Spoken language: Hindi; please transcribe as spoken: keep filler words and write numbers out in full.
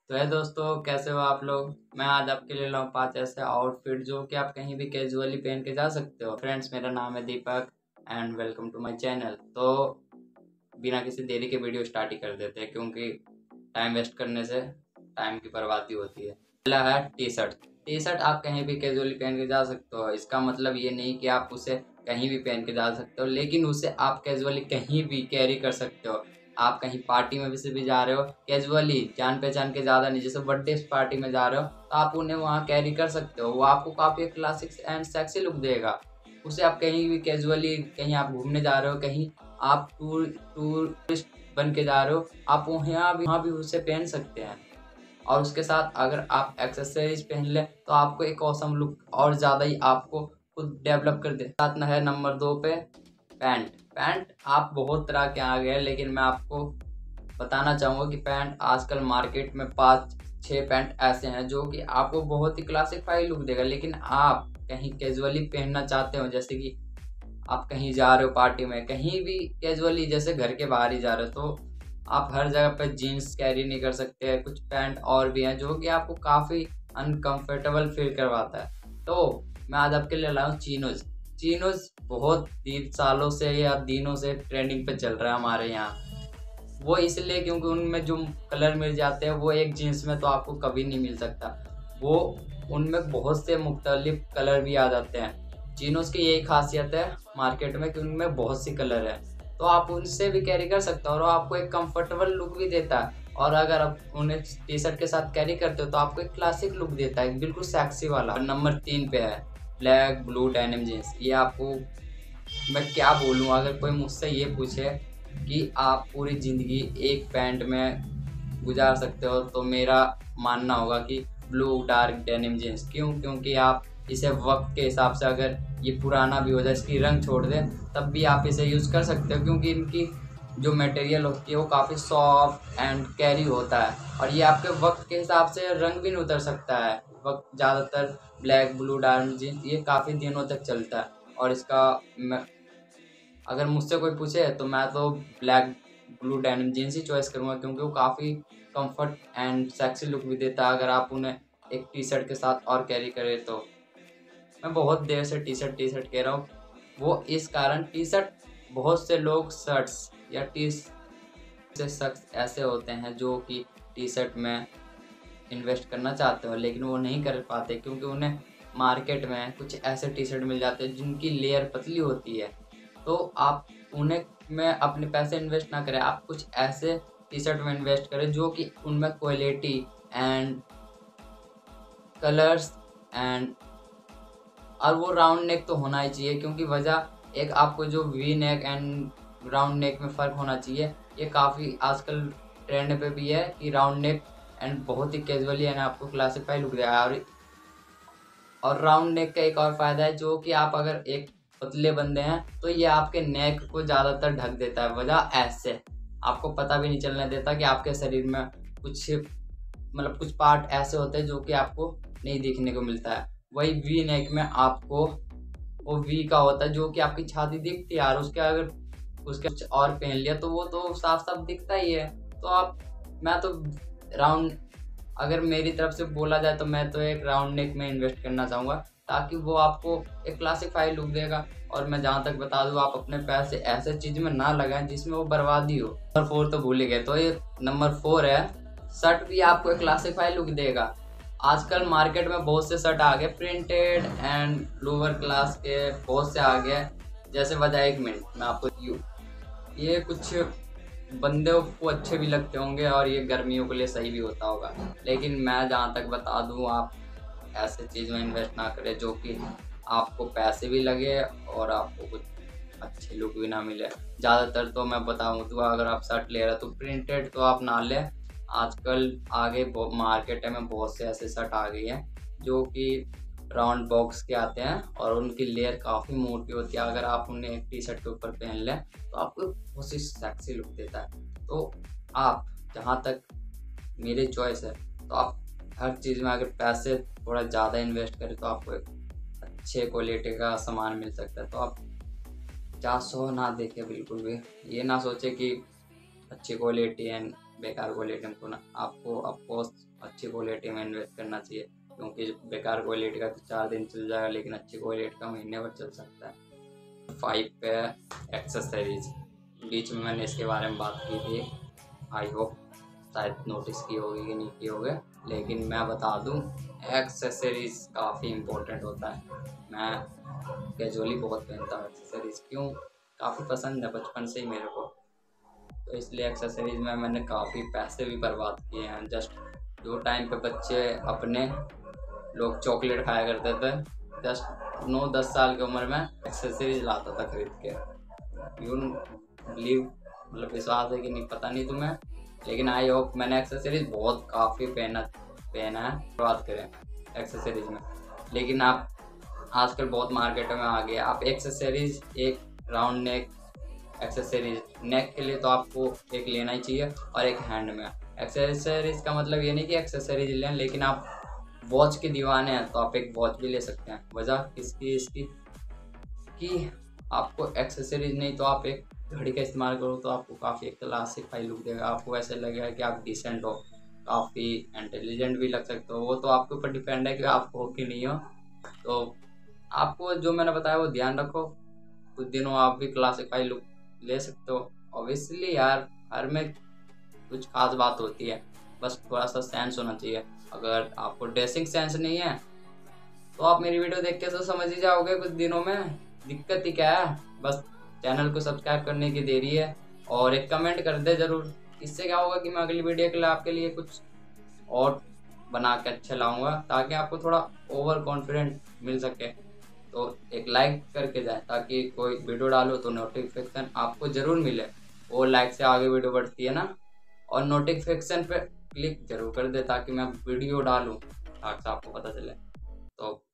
तो है दोस्तों, कैसे हो आप लोग। मैं आज आपके लिए लाऊं पांच ऐसे आउटफिट जो कि आप कहीं भी कैजुअली पहन के जा सकते हो। फ्रेंड्स, मेरा नाम है Deepak and welcome to my channel. तो बिना किसी देरी के वीडियो स्टार्ट ही कर देते हैं, क्योंकि टाइम वेस्ट करने से टाइम की बर्बादी होती है। पहला है टी शर्ट। टी शर्ट आप कहीं भी कैजुअली पहन के जा सकते हो। इसका मतलब ये नहीं कि आप उसे कहीं भी पहन के जा सकते हो, लेकिन उसे आप कैजुअली कहीं भी कैरी कर सकते हो। आप कहीं पार्टी में भी जा रहे हो कैजुअली, जान पहचान के ज़्यादा नहीं, जैसे बर्थडे पार्टी में जा रहे हो तो आप उन्हें वहाँ कैरी कर सकते हो। वो आपको काफ़ी क्लासिक एंड सेक्सी लुक देगा। उसे आप कहीं भी कैजुअली, कहीं आप घूमने जा रहे हो, कहीं आप टूर टूरिस्ट बन के जा रहे हो, आप वहाँ भी वहाँ भी उसे पहन सकते हैं। और उसके साथ अगर आप एक्सेसरीज पहन ले तो आपको एक ऑसम लुक और ज़्यादा ही आपको खुद डेवलप कर दे। साथ में है नंबर दो पे पैंट। पैंट आप बहुत तरह के आ गए हैं, लेकिन मैं आपको बताना चाहूँगा कि पैंट आजकल मार्केट में पाँच छः पैंट ऐसे हैं जो कि आपको बहुत ही क्लासिफाई लुक देगा। लेकिन आप कहीं कैजुअली पहनना चाहते हो, जैसे कि आप कहीं जा रहे हो पार्टी में, कहीं भी कैजुअली, जैसे घर के बाहर ही जा रहे हो, तो आप हर जगह पे जीन्स कैरी नहीं कर सकते हैं। कुछ पैंट और भी हैं जो कि आपको काफ़ी अनकंफर्टेबल फील करवाता है। तो मैं आज आपके लिए लाया हूँ चीनोज। चीनोज बहुत तीन सालों से या दिनों से ट्रेंडिंग पे चल रहा है हमारे यहाँ। वो इसलिए क्योंकि उनमें जो कलर मिल जाते हैं वो एक जीन्स में तो आपको कभी नहीं मिल सकता। वो उनमें बहुत से मुख्तलिफ कलर भी आ जाते हैं। जीनोस की यही खासियत है मार्केट में कि उनमें बहुत सी कलर है, तो आप उनसे भी कैरी कर सकते हो और आपको एक कंफर्टेबल लुक भी देता है। और अगर आप उन्हें टी शर्ट के साथ कैरी करते हो तो आपको एक क्लासिक लुक देता है, बिल्कुल सेक्सी वाला। नंबर तीन पे है ब्लैक ब्लू डेनिम जीन्स। ये आपको मैं क्या बोलूँ, अगर कोई मुझसे ये पूछे कि आप पूरी ज़िंदगी एक पैंट में गुजार सकते हो तो मेरा मानना होगा कि ब्लू डार्क डेनिम जीन्स। क्यों? क्योंकि आप इसे वक्त के हिसाब से, अगर ये पुराना भी हो जाए, इसकी रंग छोड़ दे, तब भी आप इसे यूज़ कर सकते हो, क्योंकि इनकी जो मटेरियल होती है वो काफ़ी सॉफ्ट एंड कैरी होता है। और ये आपके वक्त के हिसाब से रंग भी नहीं उतर सकता है। वक्त ज़्यादातर ब्लैक ब्लू डार्क जीन्स ये काफ़ी दिनों तक चलता है। और इसका मैं, अगर मुझसे कोई पूछे तो मैं तो ब्लैक ब्लू डेनिम जीन्स ही चॉइस करूँगा, क्योंकि वो काफ़ी कंफर्ट एंड सेक्सी लुक भी देता है अगर आप उन्हें एक टी शर्ट के साथ और कैरी करें तो। मैं बहुत देर से टी शर्ट टी शर्ट कह रहा हूँ, वो इस कारण टी शर्ट, बहुत से लोग शर्ट्स या टी से शख्स ऐसे होते हैं जो कि टी शर्ट में इन्वेस्ट करना चाहते हो, लेकिन वो नहीं कर पाते, क्योंकि उन्हें मार्केट में कुछ ऐसे टी शर्ट मिल जाते हैं जिनकी लेयर पतली होती है। तो आप उन्हें में अपने पैसे इन्वेस्ट ना करें, आप कुछ ऐसे टी शर्ट में इन्वेस्ट करें जो कि उनमें क्वालिटी एंड कलर्स एंड, और वो राउंड नेक तो होना ही चाहिए, क्योंकि वजह एक आपको जो V neck and round neck में फ़र्क होना चाहिए। ये काफ़ी आजकल ट्रेंड पे भी है कि राउंड नेक एंड बहुत ही कैजुअली एंड आपको क्लासिफाई लुक देगा। और और राउंड नेक का एक और फ़ायदा है, जो कि आप अगर एक पतले बंदे हैं तो ये आपके नेक को ज़्यादातर ढक देता है। वजह ऐसे आपको पता भी नहीं चलने देता कि आपके शरीर में कुछ, मतलब कुछ पार्ट ऐसे होते हैं जो कि आपको नहीं दिखने को मिलता है। वही वी नेक में आपको वो वी का होता है जो कि आपकी छाती दिखती है, और उसके अगर उसके कुछ और पहन लिया तो वो तो साफ साफ दिखता ही है। तो आप, मैं तो राउंड, अगर मेरी तरफ से बोला जाए तो मैं तो एक राउंड नेक में इन्वेस्ट करना चाहूँगा, ताकि वो आपको एक क्लासिफाई लुक देगा। और मैं जहाँ तक बता दूँ, आप अपने पैसे ऐसे चीज़ में ना लगाएं जिसमें वो बर्बादी हो। नंबर फोर तो भूल ही गए, तो ये नंबर फोर है शर्ट। भी आपको एक क्लासिफाई लुक देगा। आजकल मार्केट में बहुत से शर्ट आ गए प्रिंटेड एंड लोअर क्लास के, बहुत से आ गए। जैसे वजह, एक मिनट मैं आपको यू ये कुछ बंदे को अच्छे भी लगते होंगे और ये गर्मियों के लिए सही भी होता होगा, लेकिन मैं जहाँ तक बता दूँ, आप ऐसे चीज़ में इन्वेस्ट ना करें जो कि आपको पैसे भी लगे और आपको कुछ अच्छे लुक भी ना मिले। ज़्यादातर तो मैं बताऊँ तो अगर आप शर्ट ले रहे हो तो प्रिंटेड तो आप ना लें। आजकल आगे मार्केट में बहुत से ऐसे शर्ट आ गई हैं जो कि राउंड बॉक्स के आते हैं और उनकी लेयर काफ़ी मोटी होती है। अगर आप उन्हें एक टी शर्ट के ऊपर पहन लें तो आपको बहुत सी सेक्सी लुक देता है। तो आप, जहाँ तक मेरी चॉइस है, तो आप हर चीज़ में अगर पैसे थोड़ा ज़्यादा इन्वेस्ट करें तो आपको एक अच्छे क्वालिटी का सामान मिल सकता है। तो आप चार सौ ना देखें बिल्कुल भी, ये ना सोचे कि अच्छी क्वालिटी एंड बेकार क्वालिटी में तो ना, आपको ऑफकोर्स अच्छी क्वालिटी में इन्वेस्ट करना चाहिए, क्योंकि बेकार क्वालिटी का तो चार दिन चल जाएगा, लेकिन अच्छी क्वालिटी का महीने भर चल सकता है। फाइव पे एक्सेसरीज, बीच में मैंने इसके बारे में बात की थी, आई होप शायद नोटिस की होगी कि नहीं की होगी, लेकिन मैं बता दूं एक्सेसरीज काफ़ी इम्पोर्टेंट होता है। मैं कैजुअली बहुत पहनता हूँ एक्सेसरीज, क्यों, काफ़ी पसंद है बचपन से ही मेरे को, तो इसलिए एक्सेसरीज में मैंने काफ़ी पैसे भी बर्बाद किए हैं। जस्ट जो टाइम पे बच्चे अपने लोग चॉकलेट खाया करते थे, जस्ट नौ दस साल की उम्र में एक्सेसरीज लाता था खरीद के। यू बिलीव, मतलब विश्वास है कि नहीं पता नहीं तुम्हें, लेकिन आई होप मैंने एक्सेसरीज बहुत काफ़ी पहना पहना है। बात करें एक्सेसरीज में, लेकिन आप आजकल बहुत मार्केट में आ गया, आप एक्सेसरीज एक राउंड नेक एक्सेसरीज, नेक के लिए तो आपको एक लेना ही चाहिए और एक हैंड में। एक्सेसरीज का मतलब ये नहीं कि एक्सेसरीज लें, लेकिन आप वॉच के दीवाने हैं तो आप एक वॉच भी ले सकते हैं। वजह किसकी इसकी कि आपको एक्सेसरीज नहीं तो आप एक घड़ी का इस्तेमाल करो तो आपको काफ़ी एक क्लासिक फाइल लुक देगा, आपको ऐसे लगेगा कि आप डिसेंट हो, काफ़ी इंटेलिजेंट भी लग सकते हो। वो तो आपके ऊपर डिपेंड है कि आप हो कि नहीं हो। तो आपको जो मैंने बताया वो ध्यान रखो, कुछ दिनों आप भी क्लासिफाई लुक ले सकते हो। ऑब्वियसली यार, हर में कुछ खास बात होती है, बस थोड़ा सा सेंस होना चाहिए। अगर आपको ड्रेसिंग सेंस नहीं है तो आप मेरी वीडियो देख के तो समझ ही जाओगे कुछ दिनों में, दिक्कत ही क्या है। बस चैनल को सब्सक्राइब करने की देरी है और एक कमेंट कर दे ज़रूर। इससे क्या होगा कि मैं अगली वीडियो के लिए आपके लिए कुछ और बना के अच्छा लाऊंगा, ताकि आपको थोड़ा ओवर कॉन्फिडेंट मिल सके। तो एक लाइक करके जाए, ताकि कोई वीडियो डालो तो नोटिफिकेशन आपको ज़रूर मिले। और लाइक से आगे वीडियो बढ़ती है ना, और नोटिफिकेशन पे क्लिक जरूर कर दे ताकि मैं वीडियो डालूँ ताकि आपको पता चले। तो